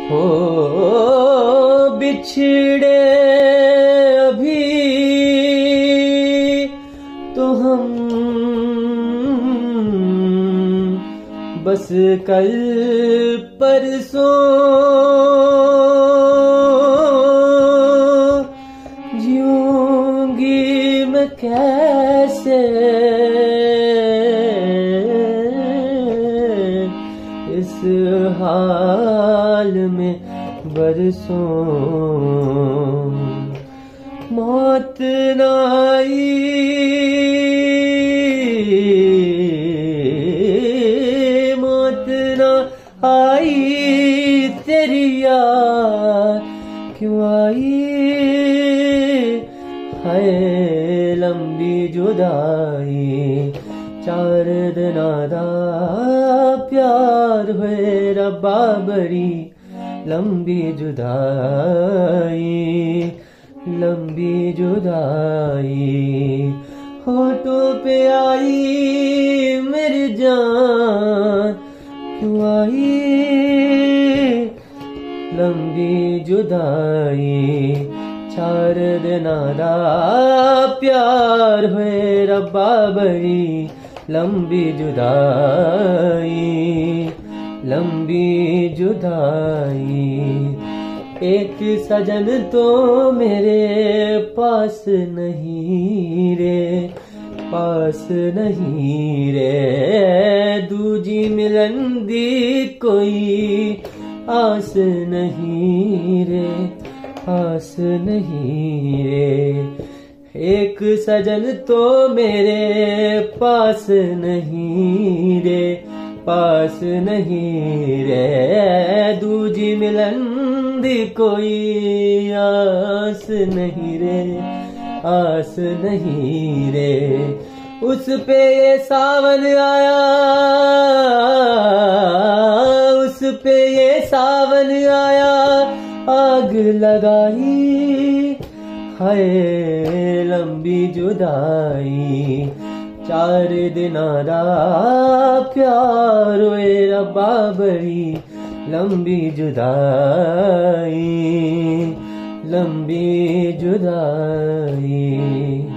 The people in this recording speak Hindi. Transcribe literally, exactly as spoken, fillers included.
हो बिछड़े अभी तो हम बस कल परसों जीऊंगी मैं कैसे इस हाल में बरसों मौत न आई मौत न आई तेरी याद क्यों आई है लंबी जुदाई चार दिना दा प्यार हुए रब्बा बड़ी लंबी जुदाई लंबी जुदाई होठों पे आई मेरी जान क्यों आई लंबी जुदाई चार दिना दा प्यार हुए रब्बा बड़ी लंबी जुदाई लंबी जुदाई एक सजन तो मेरे पास नहीं रे पास नहीं रे दूजी मिलन दी कोई आस नहीं रे आस नहीं रे एक सजन तो मेरे पास नहीं रे पास नहीं रे दूजी मिलन दी कोई आस नहीं रे आस नहीं रे उस पे ये सावन आया उस पे ये सावन आया आग लगाई हाय लंबी जुदाई चार दिना दा प्यार हुए रब्बा बड़ी लंबी जुदाई लंबी जुदाई।